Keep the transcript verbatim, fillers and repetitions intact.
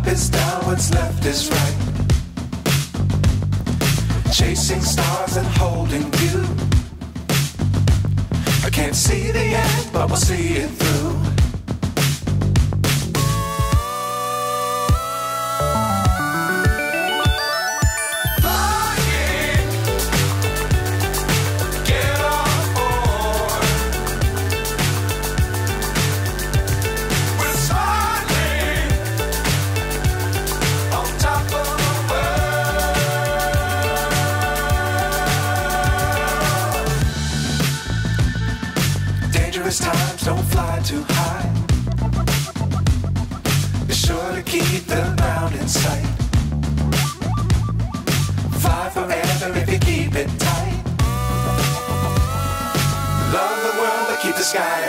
is down, what's left is right. Chasing stars and holding you. I can't see the end, but we'll see it through. Times don't fly too high. Be sure to keep the ground in sight. Fly forever if you keep it tight. Love the world but keep the sky